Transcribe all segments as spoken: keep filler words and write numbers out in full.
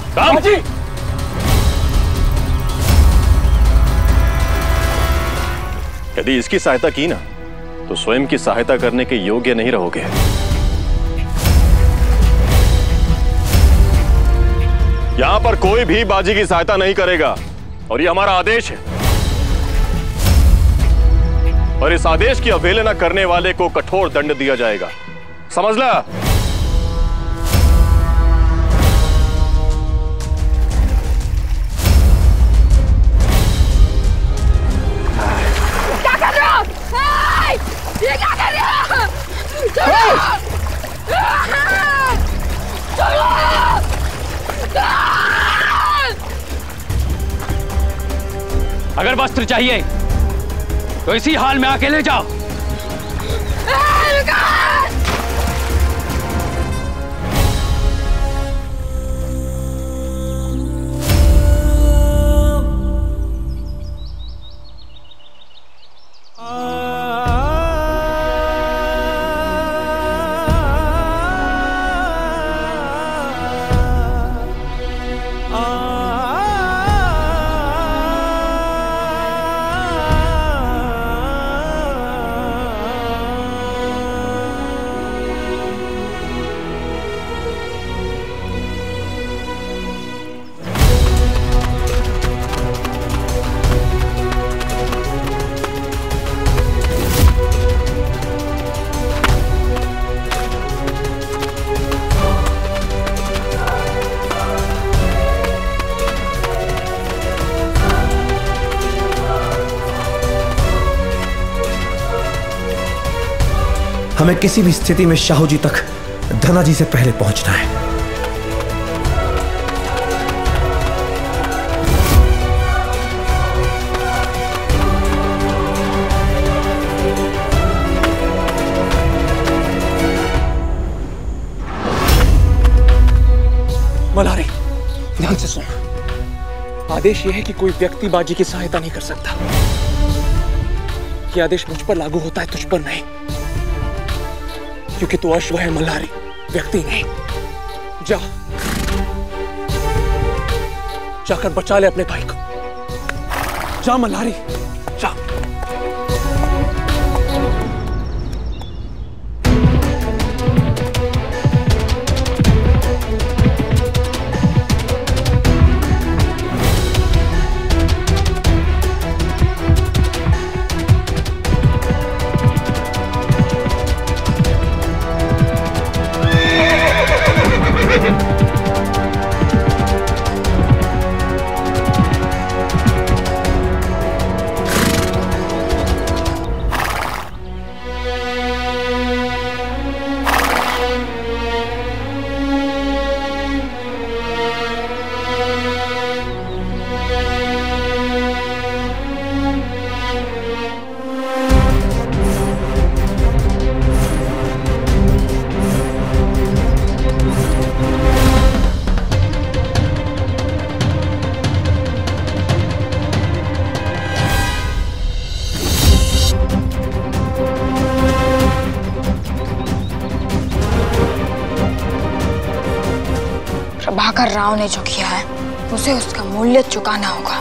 बाजी! यदि इसकी सहायता की ना तो स्वयं की सहायता करने के योग्य नहीं रहोगे। यहां पर कोई भी बाजी की सहायता नहीं करेगा और ये हमारा आदेश है। और इस आदेश की अवहेलना करने वाले को कठोर दंड दिया जाएगा, समझ ला। क्या कर रहे हो? ये क्या कर रहे हो? अगर वस्त्र चाहिए तो इसी हाल में आके ले जाओ। हमें किसी भी स्थिति में शाहू जी तक धनाजी से पहले पहुंचना है। मल्हारी, ध्यान से सुन। आदेश यह है कि कोई व्यक्ति बाजी की सहायता नहीं कर सकता। यह आदेश मुझ पर लागू होता है, तुझ पर नहीं, क्योंकि तू अश्व है मल्हारी, व्यक्ति नहीं। जा, जाकर बचा ले अपने भाई को। जा मल्हारी, जा। प्रभाकर राव ने जो किया है उसे उसका मूल्य चुकाना होगा।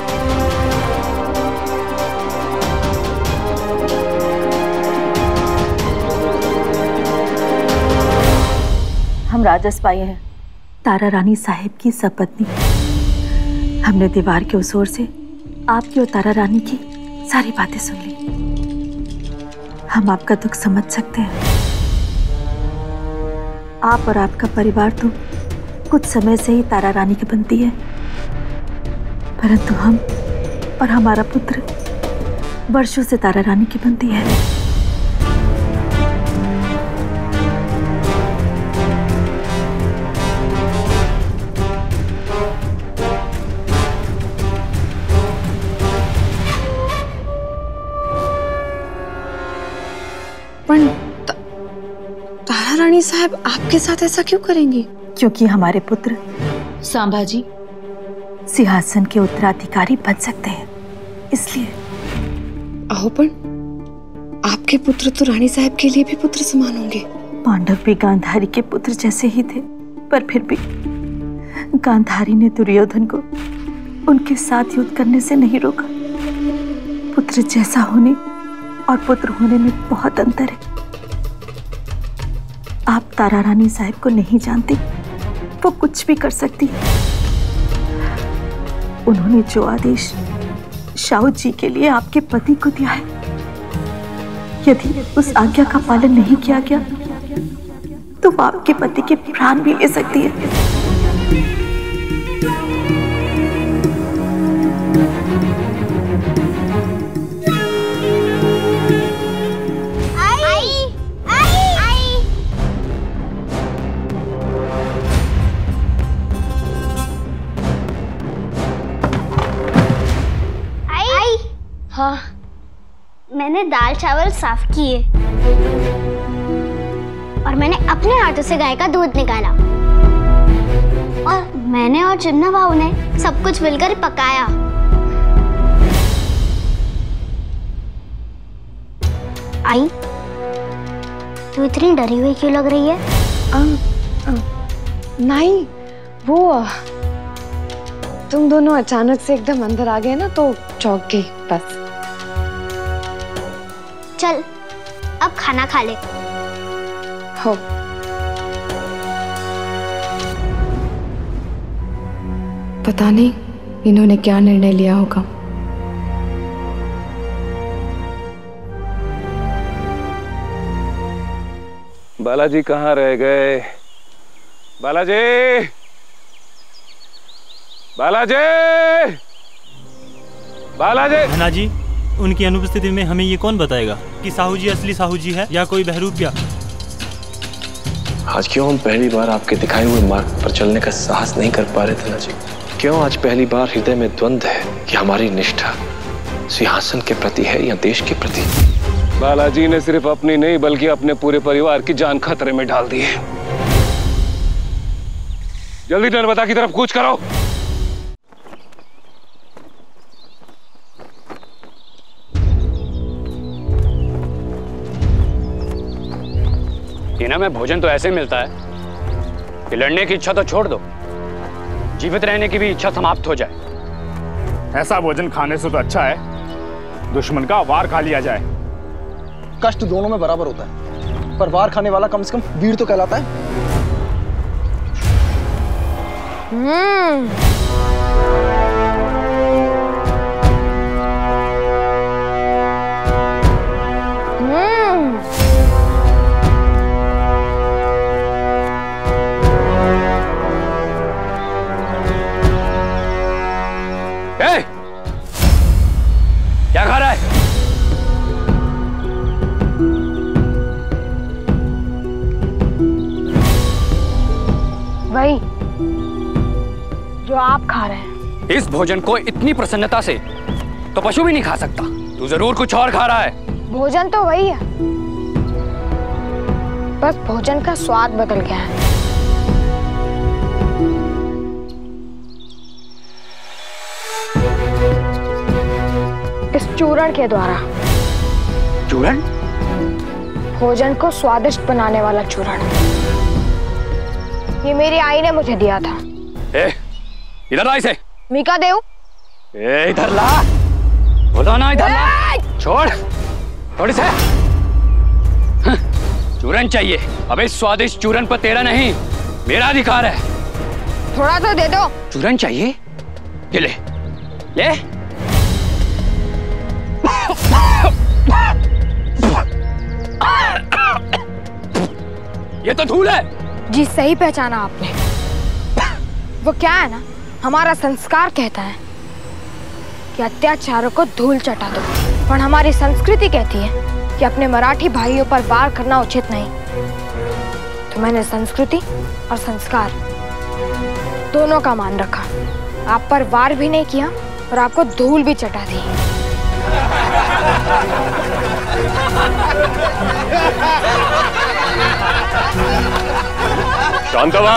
हम राजस्पाई हैं, तारा रानी साहिब की सपत्नी। हमने दीवार के उस ओर से आपकी और तारा रानी की सारी बातें सुन ली। हम आपका दुख समझ सकते हैं। आप और आपका परिवार तो कुछ समय से ही तारा रानी की बनती है, परंतु हम और हमारा पुत्र वर्षों से तारा रानी की बनती है। पर तारा रानी साहब आपके साथ ऐसा क्यों करेंगी? क्योंकि हमारे पुत्र सांभाजी सिंहासन के उत्तराधिकारी बन सकते हैं, इसलिए। आओ, पर आपके पुत्र तो रानी साहब के लिए भी पुत्र समान होंगे। पांडव भी गांधारी के पुत्र जैसे ही थे, पर फिर भी गांधारी ने दुर्योधन को उनके साथ युद्ध करने से नहीं रोका। पुत्र जैसा होने और पुत्र होने में बहुत अंतर है। आप तारा रानी साहब को नहीं जानते, वो कुछ भी कर सकती है। उन्होंने जो आदेश शाहू जी के लिए आपके पति को दिया है, यदि उस आज्ञा का पालन नहीं किया गया तो वो आपके पति के प्राण भी ले सकती है। हाँ, मैंने दाल चावल साफ किए और मैंने अपने हाथों से गाय का दूध निकाला और मैंने और चिमना बाबू ने सब कुछ मिलकर पकाया। आई, तू इतनी डरी हुई क्यों लग रही है? आ, आ, नहीं, वो तुम दोनों अचानक से एकदम अंदर आ गए ना तो चौंक गई बस। चल, अब खाना खा ले। हो। पता नहीं इन्होंने क्या निर्णय लिया होगा। बालाजी कहाँ रह गए? बालाजी, बालाजी, बालाजी। धना जी, उनकी अनुपस्थिति में हमें ये कौन बताएगा कि साहू जी असली साहू जी है या कोई बहरूपिया? आज क्यों हम पहली बार आपके दिखाए हुए मार्ग पर चलने का साहस नहीं कर पा रहे थे ना जी? क्यों आज पहली बार हृदय में द्वंद है कि हमारी निष्ठा सिंहासन के प्रति है या देश के प्रति? बालाजी ने सिर्फ अपनी नहीं बल्कि अपने पूरे परिवार की जान खतरे में डाल दी है। जल्दी नर्मदा की तरफ कूच करो। टीना में भोजन तो ऐसे मिलता है कि लड़ने की इच्छा तो छोड़ दो, जीवित रहने की भी इच्छा समाप्त हो जाए। ऐसा भोजन खाने से तो अच्छा है दुश्मन का वार खा लिया जाए। कष्ट दोनों में बराबर होता है, पर वार खाने वाला कम से कम वीर तो कहलाता है। हम्म। क्या खा रहा है? वही जो आप खा रहे हैं। इस भोजन को इतनी प्रसन्नता से तो पशु भी नहीं खा सकता। तू जरूर कुछ और खा रहा है। भोजन तो वही है, बस भोजन का स्वाद बदल गया है। इस चूरण के द्वारा। चूरण? भोजन को स्वादिष्ट बनाने वाला चूरण। ये मेरी आई ने मुझे दिया था। ए, इधर ला इसे। मीका देव। ए, इधर ला। बोलो ना इधर ला। छोड़, थोड़ी से। चूरण चाहिए। अबे स्वादिष्ट चूरण पर तेरा नहीं, मेरा अधिकार है। थोड़ा तो दे दो। चूरण चाहिए? ये ले, ले। ये तो धूल है। जी सही पहचाना आपने। वो क्या है ना, हमारा संस्कार कहता है कि अत्याचारों को धूल चटा दो, पर हमारी संस्कृति कहती है कि अपने मराठी भाइयों पर वार करना उचित नहीं। तो मैंने संस्कृति और संस्कार दोनों का मान रखा। आप पर वार भी नहीं किया और आपको धूल भी चटा दी। शांत हुआ।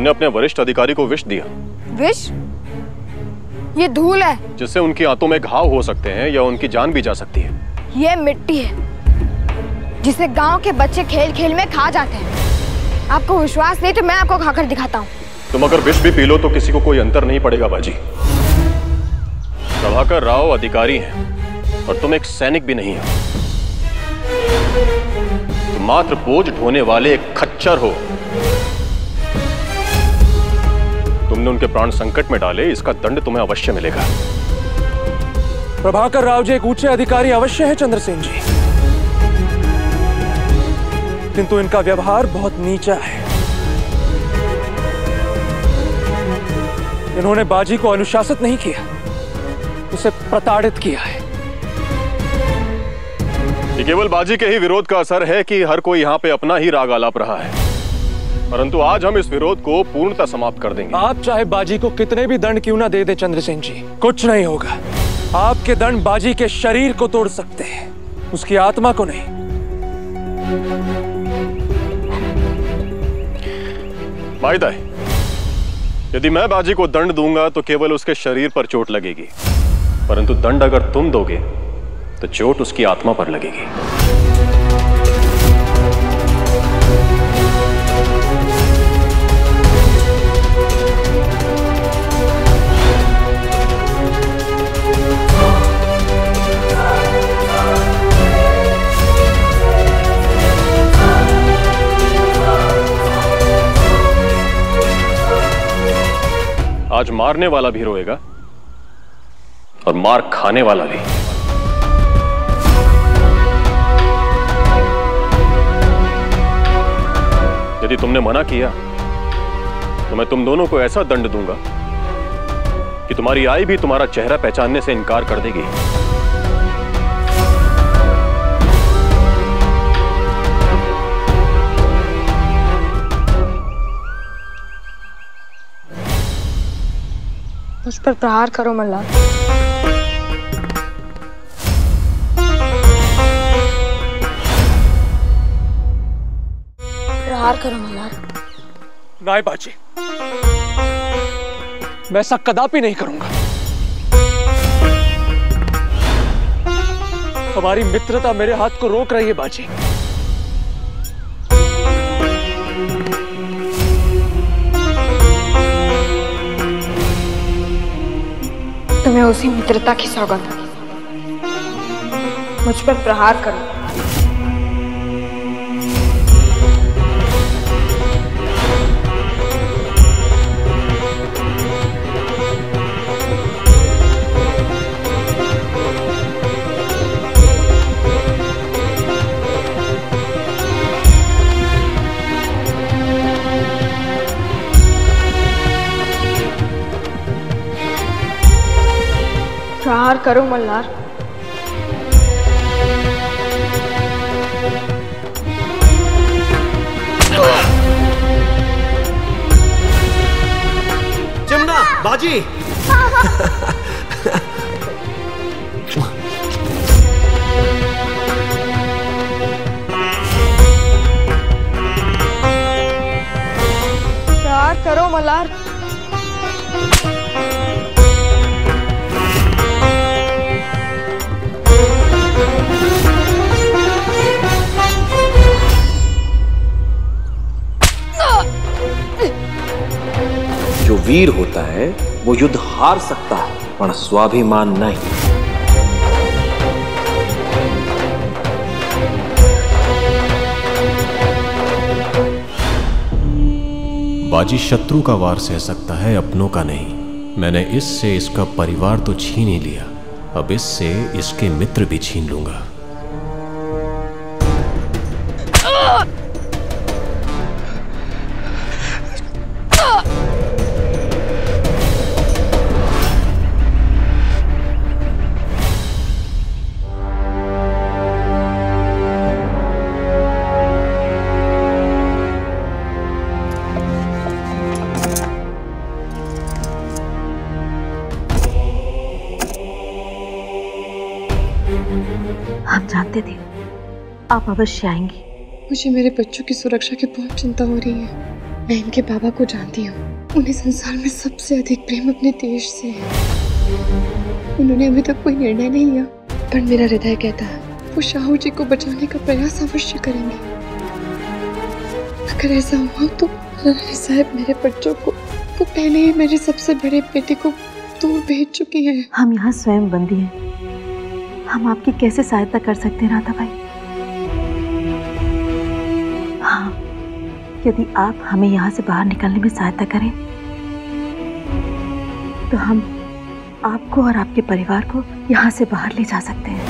तुमने अपने वरिष्ठ अधिकारी को विष दिया। विष? ये धूल है जिससे उनकी आंतों में घाव हो सकते हैं या उनकी जान भी जा सकती है। ये मिट्टी है जिसे गांव के बच्चे खेल खेल में खा जाते हैं। आपको विश्वास नहीं तो मैं आपको खाकर दिखाता हूँ। तुम अगर विष भी पी लो तो किसी को कोई अंतर नहीं पड़ेगा बाजी। प्रभाकर राव अधिकारी हैं और तुम एक सैनिक भी नहीं हो। तुम मात्र बोझ ढोने वाले एक खच्चर हो। तुमने उनके प्राण संकट में डाले, इसका दंड तुम्हें अवश्य मिलेगा। प्रभाकर राव जी एक ऊंचे अधिकारी अवश्य है चंद्रसेन जी, किंतु इनका व्यवहार बहुत नीचा है। इन्होंने बाजी को अनुशासित नहीं किया, उसे प्रताड़ित किया है। ये केवल बाजी के ही विरोध का असर है कि हर कोई यहाँ पे अपना ही राग आलाप रहा है, परंतु आज हम इस विरोध को पूर्णतः समाप्त कर देंगे। आप चाहे बाजी को कितने भी दंड क्यों ना दे दे चंद्रसेन जी, कुछ नहीं होगा। आपके दंड बाजी के शरीर को तोड़ सकते हैं, उसकी आत्मा को नहीं। माइदाई, यदि मैं बाजी को दंड दूंगा तो केवल उसके शरीर पर चोट लगेगी, परंतु दंड अगर तुम दोगे तो चोट उसकी आत्मा पर लगेगी। आज मारने वाला भी रोएगा और मार खाने वाला भी। यदि तुमने मना किया तो मैं तुम दोनों को ऐसा दंड दूंगा कि तुम्हारी आई भी तुम्हारा चेहरा पहचानने से इनकार कर देगी। मुझ पर प्रहार करो मल्हार। प्रहार करो मल्हार। नहीं बाजी, मैं ऐसा कदापि नहीं करूंगा। हमारी मित्रता मेरे हाथ को रोक रही है बाजी। तुम्हें उसी मित्रता की सौगंध, मुझ पर प्रहार करो। प्रहार करो मल्हार। चिमना, बाजी। प्रहार करो मल्हार। जो वीर होता है वो युद्ध हार सकता है, पर स्वाभिमान नहीं। बाजी शत्रु का वार सह सकता है, अपनों का नहीं। मैंने इससे इसका परिवार तो छीन ही लिया, अब इससे इसके मित्र भी छीन लूंगा। हम जानते थे आप अवश्य आएंगी। मुझे मेरे बच्चों की सुरक्षा की बहुत चिंता हो रही है। मैं इनके बाबा को जानती हूँ। उन्हें संसार में सबसे अधिक प्रेम अपने देश से है। उन्होंने अभी तक कोई निर्णय नहीं लिया, पर मेरा हृदय कहता है वो शाहू जी को बचाने का प्रयास अवश्य करेंगे। अगर ऐसा हुआ तो रानी साहब मेरे बच्चों को वो पहले ही मेरे सबसे बड़े बेटे को दूर भेज चुकी हैं। हम यहाँ स्वयं बंदी हैं। हम आपकी कैसे सहायता कर सकते हैं राधा भाई? हाँ, यदि आप हमें यहाँ से बाहर निकलने में सहायता करें तो हम आपको और आपके परिवार को यहाँ से बाहर ले जा सकते हैं।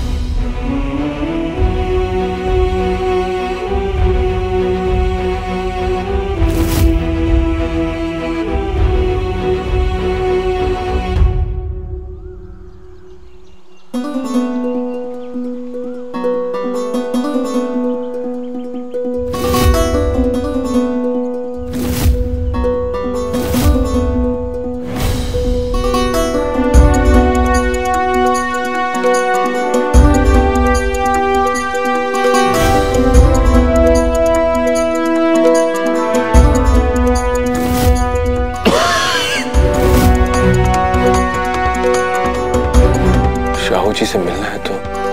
जी से मिलना है तो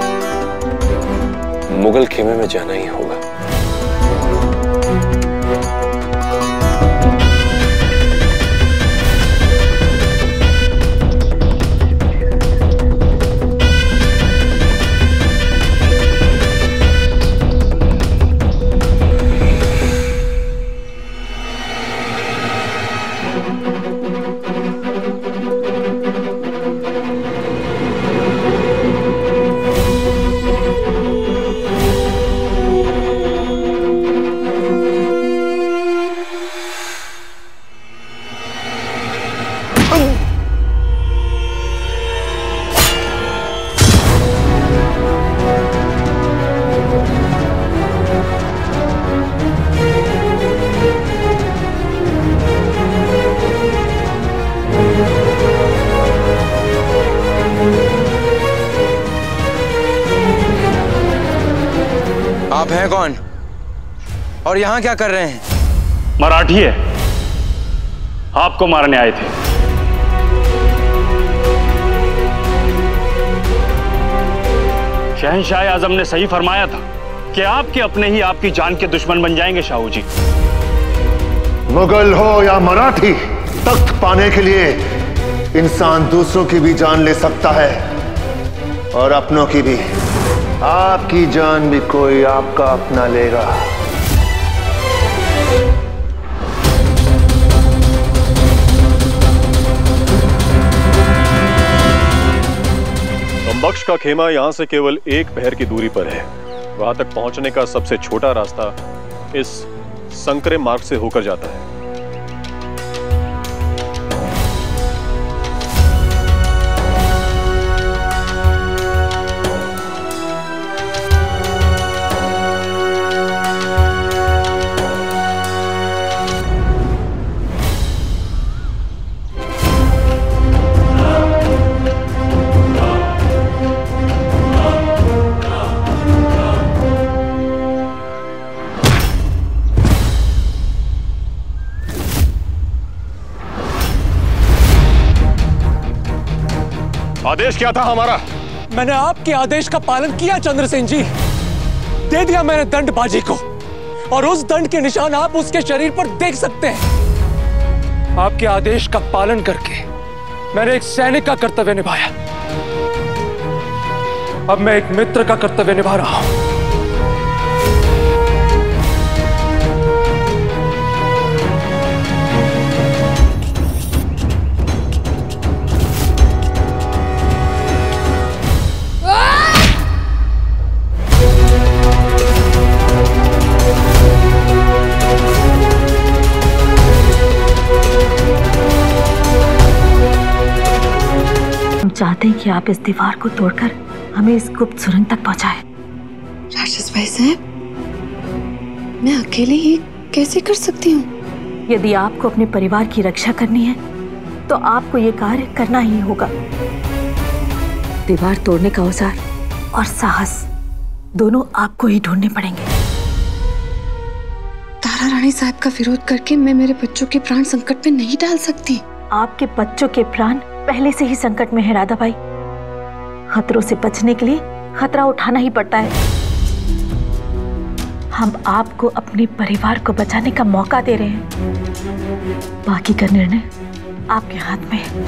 मुगल खेमे में जाना ही होगा। आप हैं कौन और यहाँ क्या कर रहे हैं? मराठी है, आपको मारने आए थे। शहंशाह आजम ने सही फरमाया था कि आपके अपने ही आपकी जान के दुश्मन बन जाएंगे शाहू जी। मुगल हो या मराठी, तख्त पाने के लिए इंसान दूसरों की भी जान ले सकता है और अपनों की भी। आपकी जान भी कोई आपका अपना लेगा। बख्श का खेमा यहां से केवल एक पहर की दूरी पर है। वहां तक पहुंचने का सबसे छोटा रास्ता इस संकरे मार्ग से होकर जाता है। आदेश क्या था हमारा? मैंने आपके आदेश का पालन किया चंद्रसेन जी। दे दिया मैंने दंड बाजी को और उस दंड के निशान आप उसके शरीर पर देख सकते हैं। आपके आदेश का पालन करके मैंने एक सैनिक का कर्तव्य निभाया। अब मैं एक मित्र का कर्तव्य निभा रहा हूं। चाहते हैं कि आप इस दीवार को तोड़कर हमें इस गुप्त सुरंग तक पहुंचाएं। राक्षस भाई साहब, मैं अकेले ही कैसे कर सकती हूँ? यदि आपको अपने परिवार की रक्षा करनी है तो आपको ये कार्य करना ही होगा। दीवार तोड़ने का औजार और साहस दोनों आपको ही ढूंढने पड़ेंगे। तारा तारा रानी साहब का विरोध करके मैं मेरे बच्चों के प्राण संकट में नहीं डाल सकती। आपके बच्चों के प्राण पहले से ही संकट में है राधा बाई। खतरों से बचने के लिए खतरा उठाना ही पड़ता है। हम आपको अपने परिवार को बचाने का मौका दे रहे हैं। बाकी का निर्णय आपके हाथ में है।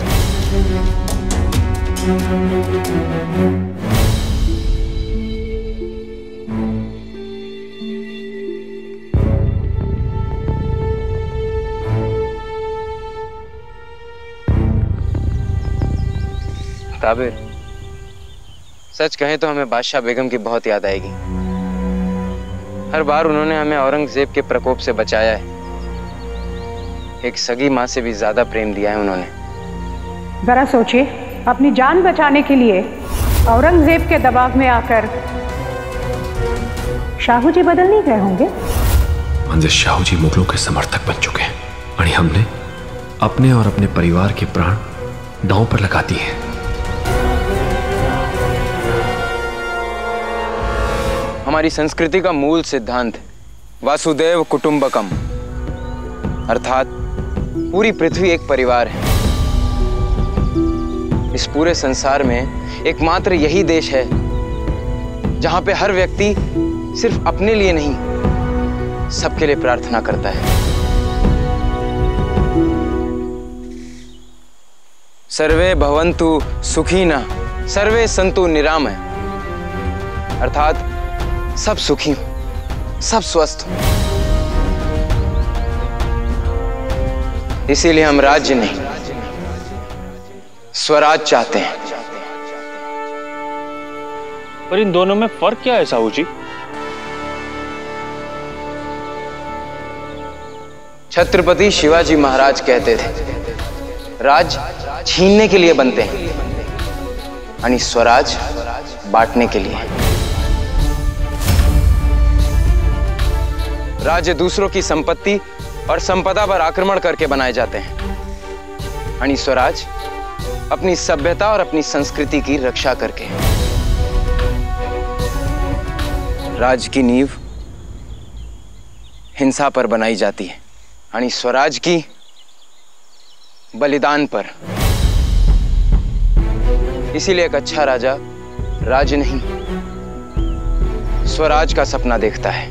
ताबिर, सच कहें तो हमें बादशाह बेगम की बहुत याद आएगी। हर बार उन्होंने हमें औरंगजेब के प्रकोप से बचाया है। एक सगी माँ से भी ज्यादा प्रेम दिया है उन्होंने। जरा सोचिए, अपनी जान बचाने के लिए औरंगजेब के दबाव में आकर शाहू जी बदल नहीं गए होंगे। म्हणजे शाहू जी मुगलों के समर्थक बन चुके हैं और हमने अपने और अपने परिवार के प्राण दांव पर लगा दिए हैं। हमारी संस्कृति का मूल सिद्धांत वासुदेव कुटुंबकम, अर्थात पूरी पृथ्वी एक परिवार है। इस पूरे संसार में एकमात्र यही देश है जहां पे हर व्यक्ति सिर्फ अपने लिए नहीं, सबके लिए प्रार्थना करता है। सर्वे भवन्तु सुखिनः, सर्वे सन्तु निरामय, अर्थात सब सुखी हो, सब स्वस्थ हो। इसीलिए हम राज्य नहीं, स्वराज चाहते हैं। पर इन दोनों में फर्क क्या है साहू जी? छत्रपति शिवाजी महाराज कहते थे, राज छीनने के लिए बनते हैं, यानी स्वराज बांटने के लिए। राज्य दूसरों की संपत्ति और संपदा पर आक्रमण करके बनाए जाते हैं, यानी स्वराज अपनी सभ्यता और अपनी संस्कृति की रक्षा करके। राज की नींव हिंसा पर बनाई जाती है, यानी स्वराज की बलिदान पर। इसीलिए एक अच्छा राजा राज्य नहीं, स्वराज का सपना देखता है।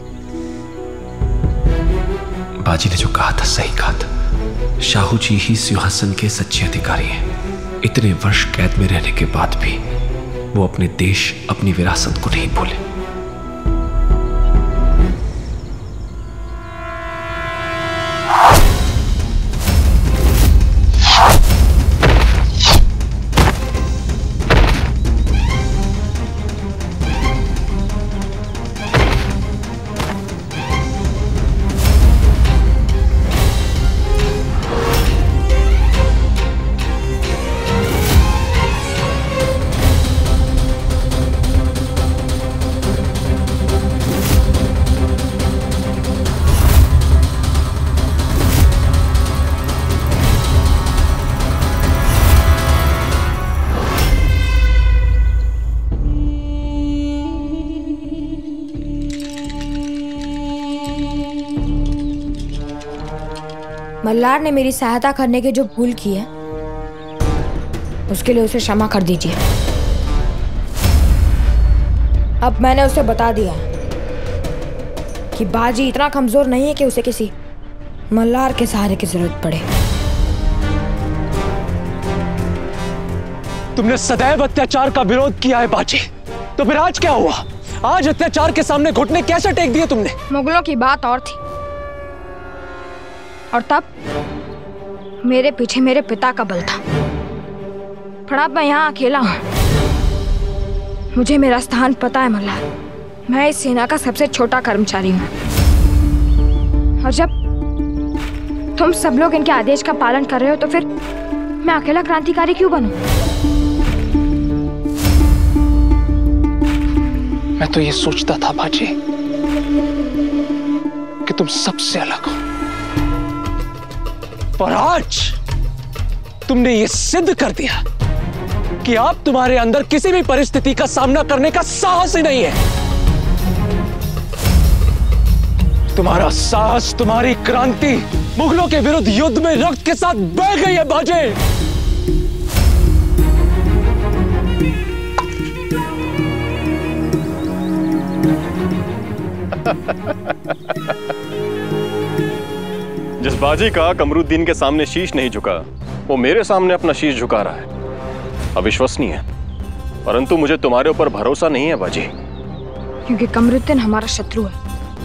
बाजी ने जो कहा था सही कहा था। शाहू जी ही सिंहासन के सच्चे अधिकारी हैं। इतने वर्ष कैद में रहने के बाद भी वो अपने देश, अपनी विरासत को नहीं भूले। मल्हार ने मेरी सहायता करने की जो भूल की है उसके लिए उसे क्षमा कर दीजिए। अब मैंने उसे बता दिया कि बाजी इतना कमजोर नहीं है कि उसे किसी मल्हार के सहारे की जरूरत पड़े। तुमने सदैव अत्याचार का विरोध किया है बाजी, तो फिर आज क्या हुआ? आज अत्याचार के सामने घुटने कैसे टेक दिए तुमने? मुगलों की बात और थी, और तब मेरे पीछे मेरे पिता का बल था। पर अब मैं यहाँ अकेला हूँ। मुझे मेरा स्थान पता है मल्हार। मैं इस सेना का सबसे छोटा कर्मचारी हूँ, और जब तुम सब लोग इनके आदेश का पालन कर रहे हो तो फिर मैं अकेला क्रांतिकारी क्यों बनूं? मैं तो ये सोचता था बाजी कि तुम सबसे अलग हो, पर आज तुमने ये सिद्ध कर दिया कि आप तुम्हारे अंदर किसी भी परिस्थिति का सामना करने का साहस ही नहीं है। तुम्हारा साहस, तुम्हारी क्रांति मुगलों के विरुद्ध युद्ध में रक्त के साथ बह गई है बाजे। जिस बाजी का कमरुद्दीन के सामने शीश नहीं झुका, वो मेरे सामने अपना शीश झुका रहा है। अविश्वसनीय है, परंतु मुझे तुम्हारे ऊपर भरोसा नहीं है बाजी। क्योंकि कमरुद्दीन हमारा शत्रु है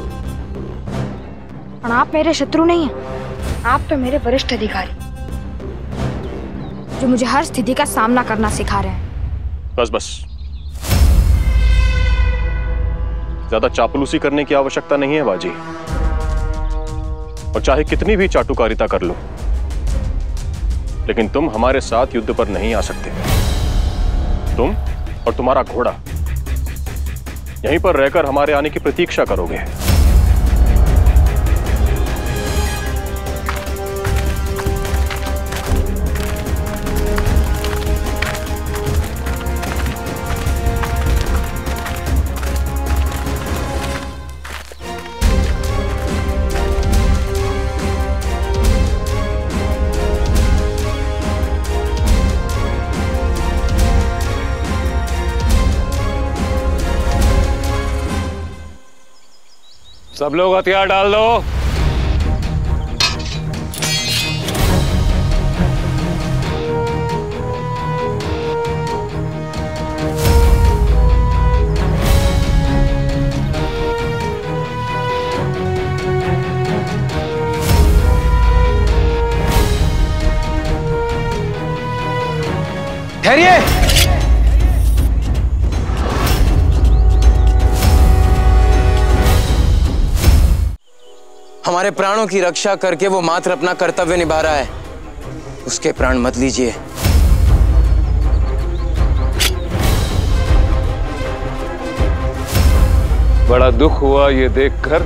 और आप मेरे शत्रु नहीं हैं। आप तो मेरे वरिष्ठ अधिकारी जो मुझे हर स्थिति का सामना करना सिखा रहे हैं। बस बस, ज्यादा चापलूसी करने की आवश्यकता नहीं है बाजी। और चाहे कितनी भी चाटुकारिता कर लो, लेकिन तुम हमारे साथ युद्ध पर नहीं आ सकते। तुम और तुम्हारा घोड़ा यहीं पर रहकर हमारे आने की प्रतीक्षा करोगे। सब लोग हथियार डाल दो। ठहरिए। हमारे प्राणों की रक्षा करके वो मात्र अपना कर्तव्य निभा रहा है, उसके प्राण मत लीजिए। बड़ा दुख हुआ ये देखकर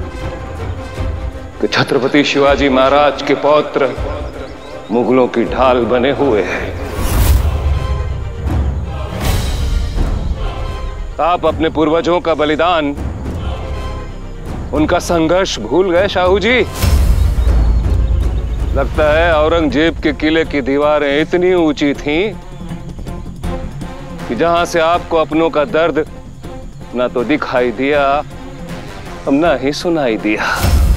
कि छत्रपति शिवाजी महाराज के पौत्र मुगलों की ढाल बने हुए हैं। आप अपने पूर्वजों का बलिदान, उनका संघर्ष भूल गए शाहू जी। लगता है औरंगजेब के किले की दीवारें इतनी ऊंची थीं कि जहां से आपको अपनों का दर्द ना तो दिखाई दिया, ना ही सुनाई दिया।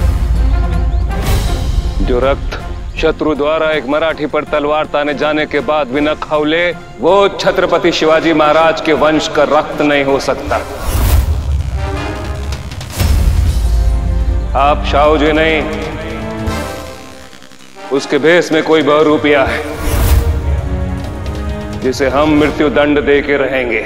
जो रक्त शत्रु द्वारा एक मराठी पर तलवार ताने जाने के बाद भी न खौले, वो छत्रपति शिवाजी महाराज के वंश का रक्त नहीं हो सकता। आप शाहू जी नहीं, उसके भेष में कोई बहुरूपिया है जिसे हम मृत्यु दंड दे के रहेंगे।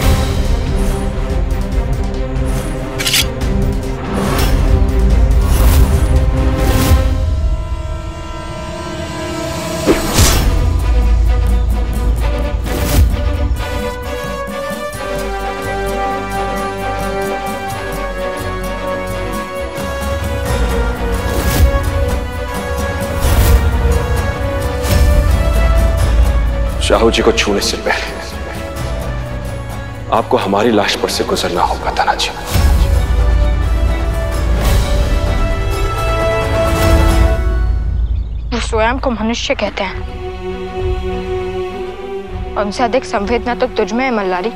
शाहू जी को छूने से पहले आपको हमारी लाश पर से गुजरना होगा तानाजी। वो स्वयं को मनुष्य कहते हैं, उनसे अधिक संवेदना तो तुझ में है मल्लारी।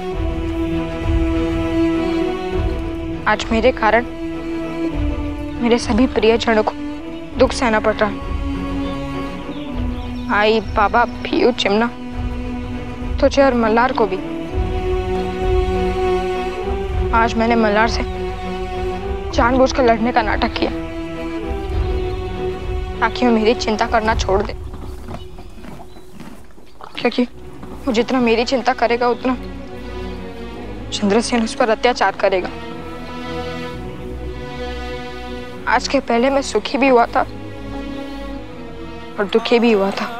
आज मेरे कारण मेरे सभी प्रियजनों को दुख सहना पड़ रहा है। आई, बाबा, पियू, चिमना, तुझे और मल्लार को भी। आज मैंने मल्लार से जानबूझकर लड़ने का नाटक किया ताकि वो मेरी चिंता करना छोड़ दे, क्योंकि वो जितना मेरी चिंता करेगा उतना चंद्रसेन उस पर अत्याचार करेगा। आज के पहले मैं सुखी भी हुआ था और दुखी भी हुआ था,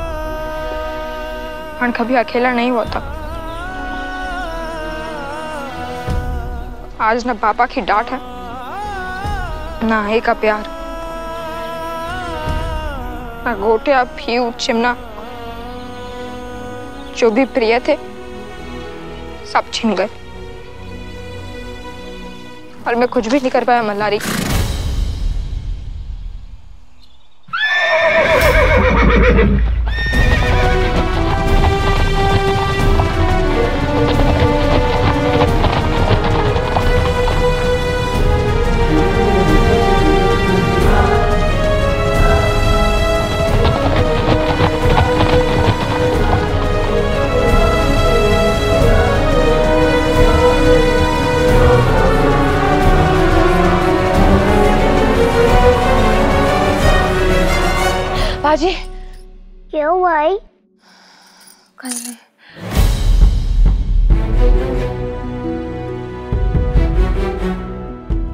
और कभी अकेला नहीं हुआ था। आज न पापा की डांट है, न आई का प्यार, न गोटिया, भीऊ, चिमना, जो भी प्रिय थे सब छिन गए, और मैं कुछ भी नहीं कर पाया मल्लारी।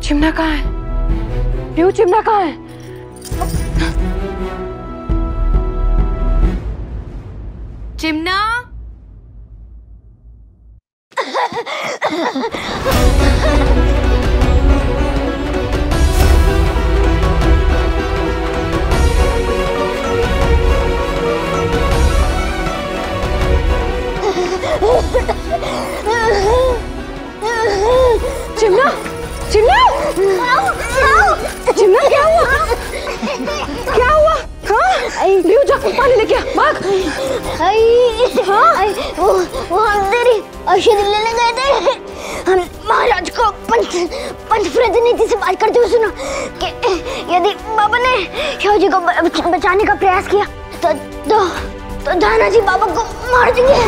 चिमना कहाँ है? प्यू चिमना कहाँ है? चिमना चिमना चिमना चिमना क्या हुआ? क्या हुआ? हाँ? लियो जा पानी लेके आ, भाग। हाँ? वो वो हम तेरी औषधि लेने गए थे। हम महाराज को पंच पंच प्रतिनिधि से बात करते हुए सुना कि यदि बाबा ने शाहू जी को बचाने का प्रयास किया तो तो तो दानाजी बाबा को मार देंगे।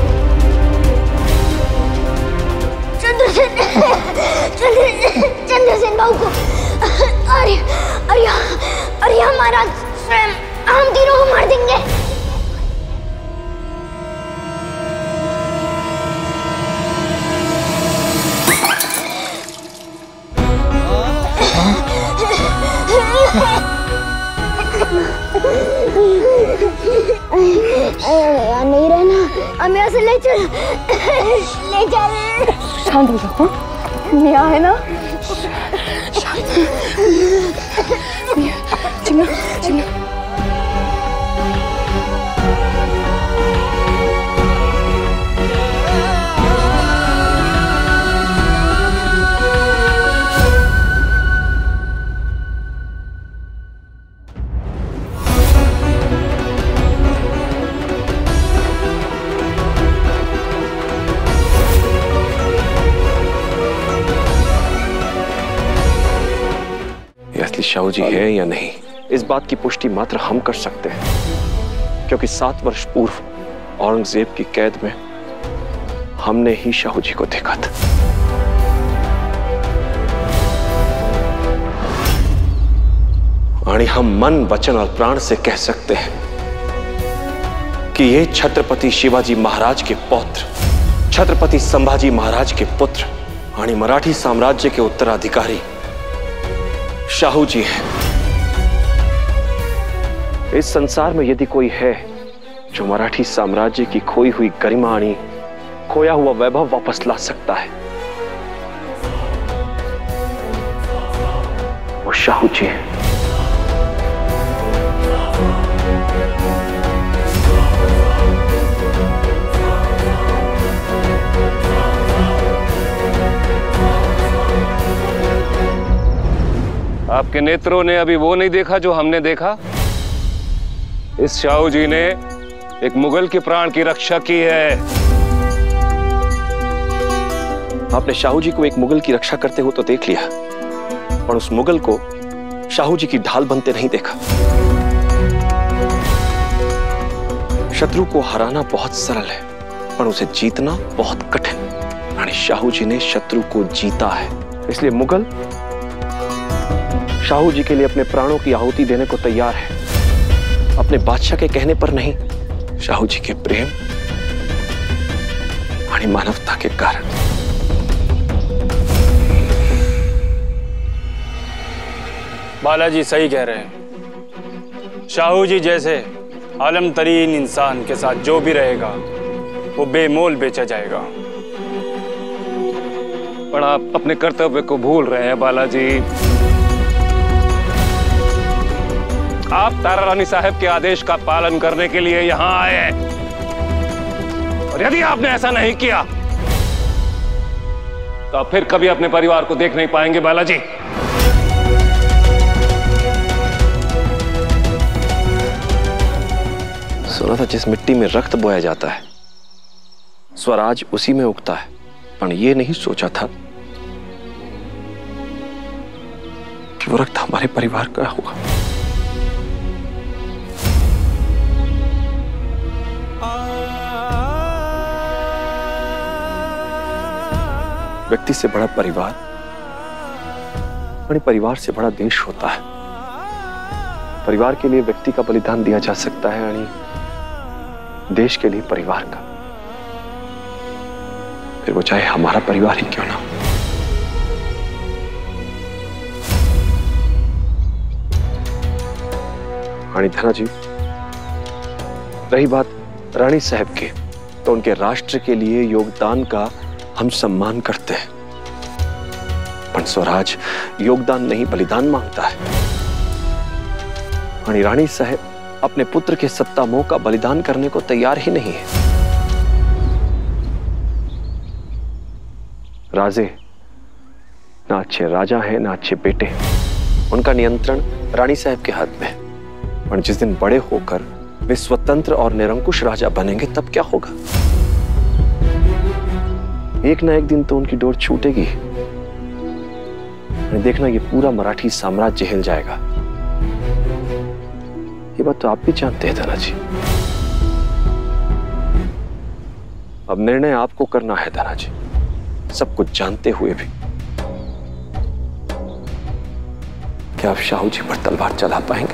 चंद्रसेन चंद्र चंद्रसेन बाबू को अरे अरे अरे महाराज स्वयं हम तीनों को मार देंगे। यार नहीं रहना, हमें यहाँ से ले चल ले चल। शांत हो जाओ। मियाँ है ना? शांत। चिमना चिमना शाहू जी है या नहीं, इस बात की पुष्टि मात्र हम कर सकते हैं, क्योंकि सात वर्ष पूर्व औरंगजेब की कैद में हमने ही शाहू जी को देखा था। और हम मन, वचन और प्राण से कह सकते हैं कि ये छत्रपति शिवाजी महाराज के पौत्र, छत्रपति संभाजी महाराज के पुत्र और मराठी साम्राज्य के उत्तराधिकारी शाहू जी हैं। इस संसार में यदि कोई है जो मराठी साम्राज्य की खोई हुई गरिमा, खोया हुआ वैभव वापस ला सकता है, वो शाहू जी हैं। आपके नेत्रों ने अभी वो नहीं देखा जो हमने देखा। इस शाहू जी ने एक मुगल के प्राण की रक्षा की है। आपने शाहू जी को एक मुगल की रक्षा करते हुए तो देख लिया, पर उस मुगल को शाहू जी की ढाल बनते नहीं देखा। शत्रु को हराना बहुत सरल है, पर उसे जीतना बहुत कठिन। यानी शाहू जी ने शत्रु को जीता है, इसलिए मुगल शाहू जी के लिए अपने प्राणों की आहुति देने को तैयार है, अपने बादशाह के कहने पर नहीं, शाहू जी के प्रेम और मानवता के कारण। बालाजी सही कह रहे हैं। शाहू जी जैसे आलम तरीन इंसान के साथ जो भी रहेगा वो बेमोल बेचा जाएगा। पर आप अपने कर्तव्य को भूल रहे हैं बालाजी। आप तारा रानी साहब के आदेश का पालन करने के लिए यहां आए हैं, और यदि आपने ऐसा नहीं किया तो आप फिर कभी अपने परिवार को देख नहीं पाएंगे बालाजी। सुना था जिस मिट्टी में रक्त बोया जाता है स्वराज उसी में उगता है, पर यह नहीं सोचा था कि वो रक्त हमारे परिवार का हुआ। व्यक्ति से बड़ा परिवार, बड़े परिवार से बड़ा देश होता है। परिवार के लिए व्यक्ति का बलिदान दिया जा सकता है, यानी देश के लिए परिवार का, फिर वो चाहे हमारा परिवार ही क्यों ना हो। रानी धना जी, रही बात रानी साहब की, तो उनके राष्ट्र के लिए योगदान का हम सम्मान करते हैं, पर स्वराज योगदान नहीं बलिदान मांगता है। रानी रानी साहब अपने पुत्र के सत्ता मोह का बलिदान करने को तैयार ही नहीं है। राजे ना अच्छे राजा हैं ना अच्छे बेटे हैं, उनका नियंत्रण रानी साहब के हाथ में है। और जिस दिन बड़े होकर वे स्वतंत्र और निरंकुश राजा बनेंगे तब क्या होगा? एक ना एक दिन तो उनकी डोर छूटेगी। देखना ये पूरा मराठी साम्राज्य हिल जाएगा। ये बात तो आप भी जानते हैं धना जी। अब निर्णय आपको करना है धना जी, सब कुछ जानते हुए भी। क्या आप शाहू जी पर तलवार चला पाएंगे?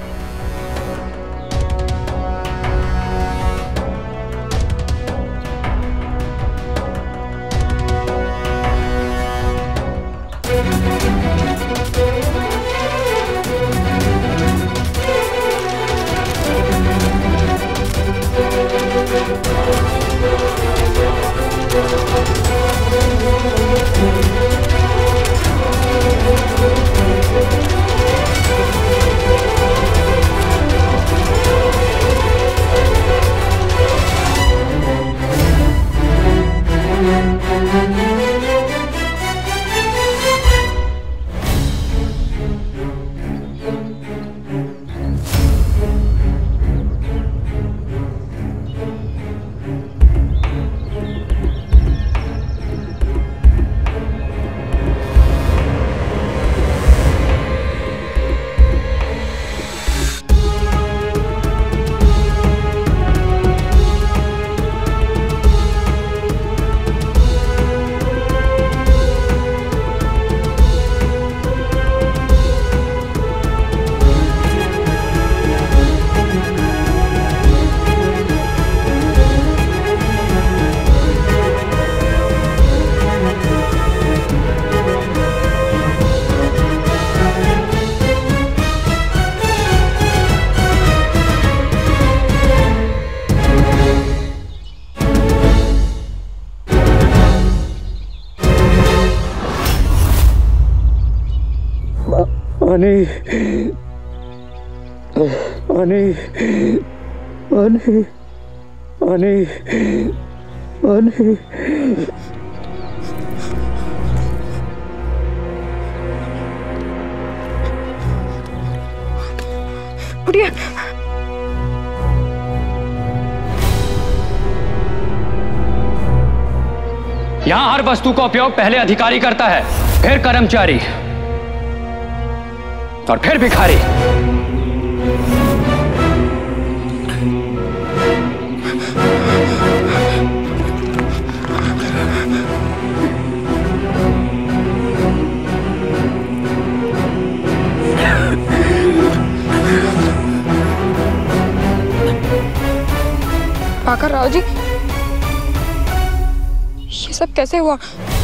आने आने आने आने आने उठिए। यहां हर वस्तु का उपयोग पहले अधिकारी करता है, फिर कर्मचारी और फिर भिखारी। पाकर राव जी, ये सब कैसे हुआ?